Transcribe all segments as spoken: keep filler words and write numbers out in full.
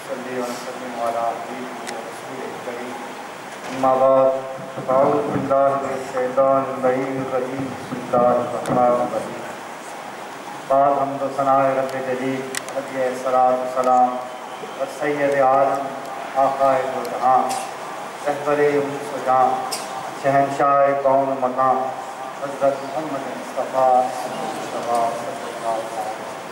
صلی وسلم علی حبیبہ رسول کریم اما بعد اعوذ باللہ من الشیطان اللعین الرجیم بسم اللہ الرحمن الرحیم بعد حمد و ثناء رب جلیل علیہ الصلاۃ والسلام اور سید عالم آقا دو جہاں رہبر انس و جاں شہنشاہ کون و مکان حضرت محمد مصطفیٰ مصطفیٰ صلی اللہ علیہ وسلم۔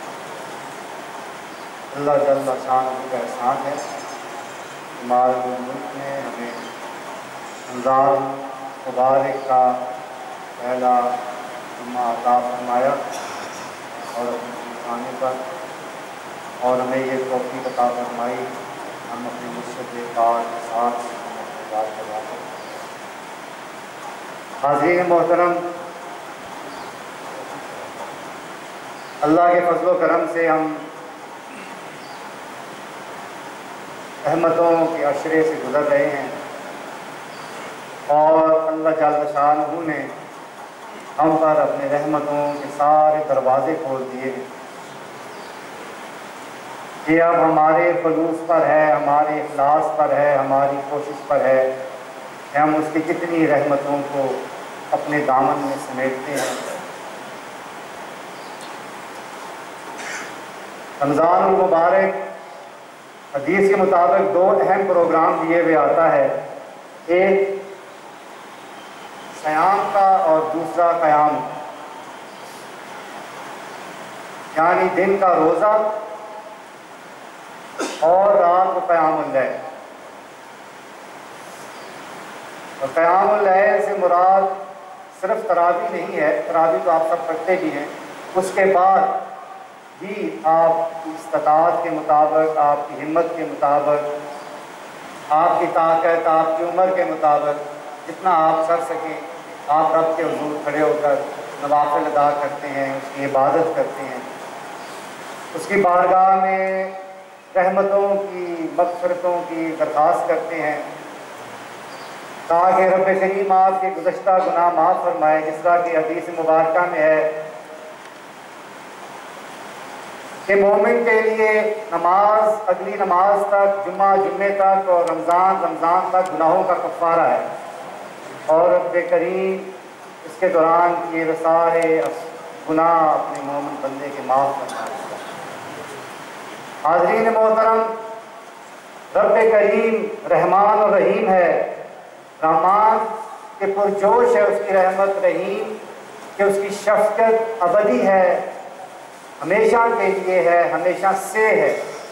اللہ جل شان کا احسان ہے ہمارے ملک میں ہمیں رمضان مبارک کا پہلا جمعہ عطا فرمایا اور اپنے کھانے پر اور ہمیں یہ توفیق عطا فرمائی ہم اپنے مرشد پاک کے ساتھ بات کروا کر۔ حاضرین محترم، اللہ کے فضل و کرم سے ہم رحمتوں کے عشرے سے گزر رہے ہیں اور اللہ جل شانہ نے ہم پر اپنے رحمتوں کے سارے دروازے کھول دیے ہیں کہ اب ہمارے خلوص پر ہے، ہمارے اخلاص پر ہے، ہماری کوشش پر ہے کہ ہم اس کی کتنی رحمتوں کو اپنے دامن میں سمیٹتے ہیں۔ رمضان المبارک حدیث کے مطابق دو اہم پروگرام دیے ہوئے آتا ہے، ایک صیام کا اور دوسرا قیام، یعنی دن کا روزہ اور رات کو قیام اللیل۔ اور قیام اللیل سے مراد صرف تراویح نہیں ہے، تراویح تو آپ سب پڑھتے بھی ہیں، اس کے بعد بھی آپ کی استطاعت کے مطابق، آپ کی ہمت کے مطابق، آپ کی طاقت، آپ کی عمر کے مطابق جتنا آپ کر سکیں آپ رب کے حضور کھڑے ہو کر نوافل ادا کرتے ہیں، اس کی عبادت کرتے ہیں، اس کی بارگاہ میں رحمتوں کی، مغفرتوں کی درخواست کرتے ہیں تاکہ رب کریم آپ کے گزشتہ گناہ معاف فرمائے، جس طرح کہ حدیث مبارکہ میں ہے کہ مومن کے لیے نماز اگلی نماز تک، جمعہ جمعے تک اور رمضان رمضان تک گناہوں کا کفارہ ہے، اور رب کریم اس کے دوران یہ سارے گناہ اپنے مومن بندے کے معاف کرتا ہے۔ حاضرین محترم، رب کریم رحمان و رحیم ہے۔ رحمان کے پرجوش ہے اس کی رحمت، رحیم کہ اس کی شفقت ابدی ہے، ہمیشہ کے لیے ہے، ہمیشہ سے ہے۔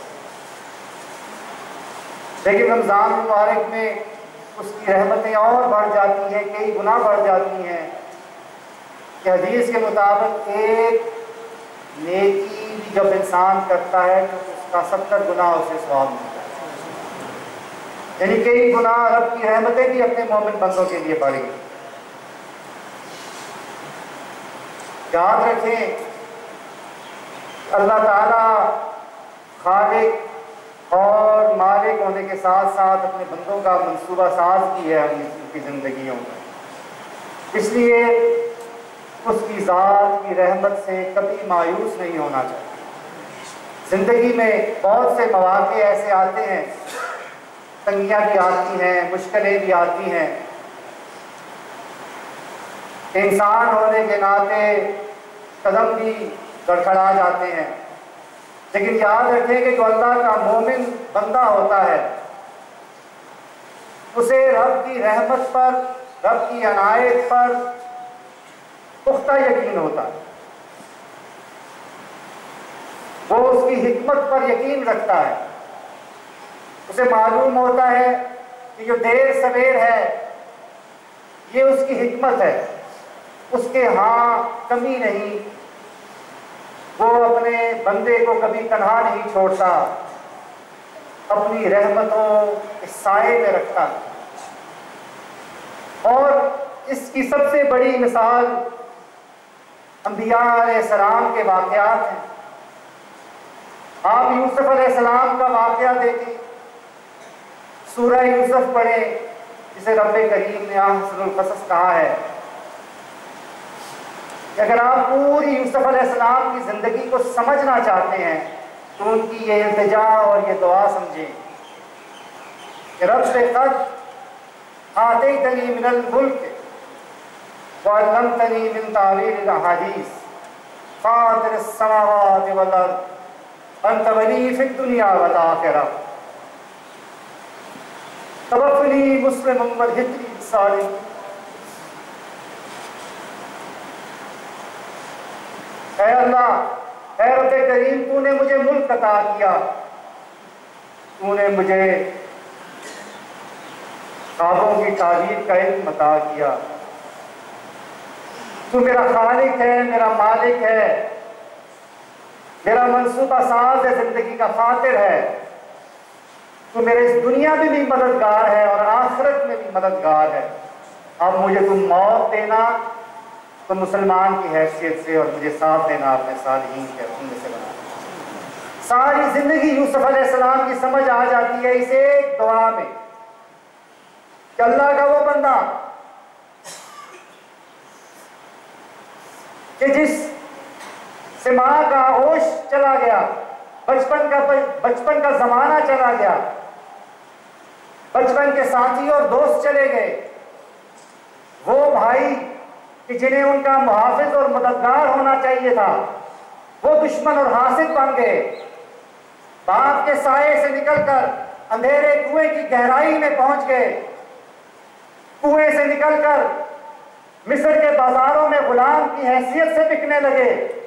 لیکن رمضان مبارک میں اس کی رحمتیں اور بڑھ جاتی ہیں، کئی گنا بڑھ جاتی ہیں کہ حدیث کے مطابق ایک نیکی بھی جب انسان کرتا ہے تو اس کا ستر گنا اسے ثواب ملتا ہے، یعنی کئی گنا رب کی رحمتیں بھی اپنے مومن بندوں کے لیے بڑھ گئی۔ یاد رکھیں اللہ تعالیٰ خالق اور مالک ہونے کے ساتھ ساتھ اپنے بندوں کا منصوبہ ساز بھی ہے ان کی زندگیوں میں، اس لیے اس کی ذات کی رحمت سے کبھی مایوس نہیں ہونا چاہیے۔ زندگی میں بہت سے مواقع ایسے آتے ہیں، تنگیاں بھی آتی ہیں، مشکلیں بھی آتی ہیں، انسان ہونے کے ناطے قدم بھی گڑکھڑا جاتے ہیں، لیکن یاد رکھیں کہ جو اللہ کا مومن بندہ ہوتا ہے اسے رب کی رحمت پر، رب کی عنایت پر پختہ یقین ہوتا ہے، وہ اس کی حکمت پر یقین رکھتا ہے، اسے معلوم ہوتا ہے کہ جو دیر سویر ہے یہ اس کی حکمت ہے، اس کے ہاں کمی نہیں، وہ اپنے بندے کو کبھی تنہا نہیں چھوڑتا، اپنی رحمتوں کے سائے میں رکھتا ہے۔ اور اس کی سب سے بڑی مثال انبیاء علیہ السلام کے واقعات ہیں۔ آپ یوسف علیہ السلام کا واقعہ دیکھیں، سورہ یوسف پڑھیں جسے رب کریم نے احسن القصص کہا ہے کہ اگر آپ پوری یوسف علیہ السلام کی زندگی کو سمجھنا چاہتے ہیں تو ان کی یہ التجا اور یہ دعا سمجھیں کہ رب قد آتیتنی من الملک وعلمتنی من تعویل الاحادیث فاطر السماوات والارض انت ولی فی الدنیا والآخرہ توفنی مسلما والحقنی بالصالحین۔ اے اللہ، اے رب کریم، تو نے مجھے ملک عطا کیا، تو نے مجھے خوابوں کی تعبیر کا علم عطا کیا، تو میرا خالق ہے، میرا مالک ہے، میرا منصوبہ ساز ہے، زندگی کا فاتر ہے، تو میرے اس دنیا میں بھی مددگار ہے اور آخرت میں بھی مددگار ہے۔ اب مجھے تم موت دینا تو مسلمان کی حیثیت سے، اور مجھے ساتھ دینا اپنے صالحین کے رکن سے بنا۔ ساری زندگی یوسف علیہ السلام کی سمجھ آ جاتی ہے اس ایک دعا میں کہ اللہ کا وہ بندہ کہ جس سے ماں کا ہوش چلا گیا، بچپن کا بچپن کا زمانہ چلا گیا، بچپن کے ساتھی اور دوست چلے گئے، وہ بھائی کہ جنہیں ان کا محافظ اور مددگار ہونا چاہیے تھا وہ دشمن اور حاسد بن گئے، باپ کے سائے سے نکل کر اندھیرے کنویں کی گہرائی میں پہنچ گئے، کنویں سے نکل کر مصر کے بازاروں میں غلام کی حیثیت سے بکنے لگے،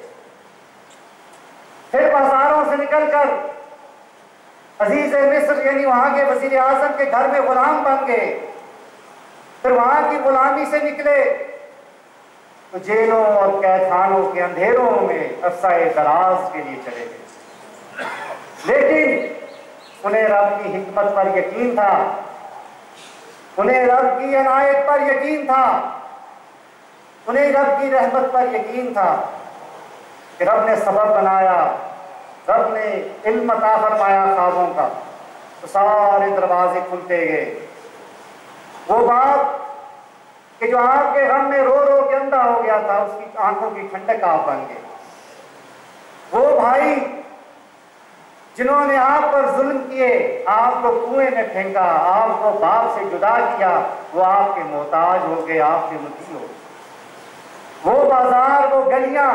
پھر بازاروں سے نکل کر عزیز مصر یعنی وہاں کے وزیر اعظم کے گھر میں غلام بن گئے، پھر وہاں کی غلامی سے نکلے تو جیلوں اور قید خانوں کے اندھیروں میں عرصہ دراز کے لیے چلے گئے، لیکن انہیں رب کی حکمت پر یقین تھا، انہیں رب کی عنایت پر یقین تھا، انہیں رب کی رحمت پر یقین تھا کہ رب نے سبب بنایا، رب نے علم عطا فرمایا خوابوں کا، تو سارے دروازے کھلتے گئے۔ وہ باپ کہ جو آپ کے غم میں رو رو کے اندھا ہو گیا تھا، اس کی آنکھوں کی ٹھنڈک آپ بن گئے۔ وہ بھائی جنہوں نے آپ پر ظلم کیے، آپ کو کنویں میں پھینکا، آپ کو باپ سے جدا کیا، وہ آپ کے محتاج ہو گئے، آپ کے مطیع ہو گئے۔ وہ بازار، وہ گلیاں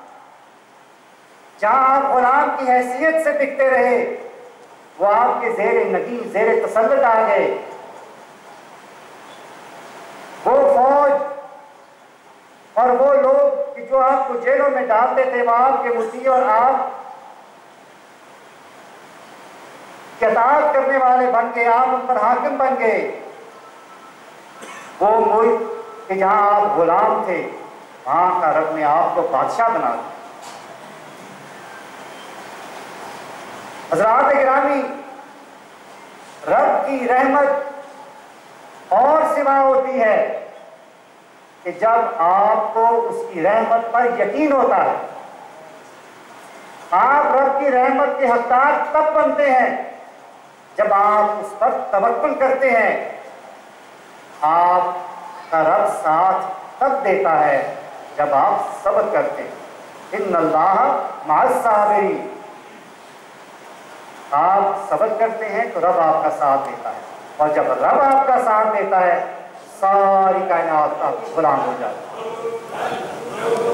جہاں آپ غلام کی حیثیت سے بکتے رہے، وہ آپ کے زیر نگی، زیر تسلط آ گئے۔ وہ فوج اور وہ لوگ کہ جو آپ کو جیلوں میں ڈالتے تھے، وہ آپ کے مطیع اور آپ کے اطاعت کرنے والے بن گئے، آپ ان پر حاکم بن گئے۔ وہ ملک کہ جہاں آپ غلام تھے، وہاں کا رب نے آپ کو بادشاہ بنا دیا۔ حضرات گرامی، رب کی رحمت اور سوا ہوتی ہے کہ جب آپ کو اس کی رحمت پر یقین ہوتا ہے۔ آپ رب کی رحمت کے حقدار تب بنتے ہیں جب آپ اس پر توکل کرتے ہیں۔ آپ کا رب ساتھ تب دیتا ہے جب آپ صبر کرتے ہیں۔ ان اللہ مع الصابرین، آپ صبر کرتے ہیں تو رب آپ کا ساتھ دیتا ہے، اور جب رب آپ کا ساتھ دیتا ہے ساری کائنات آپ کی غلام ہو جاتی ہے۔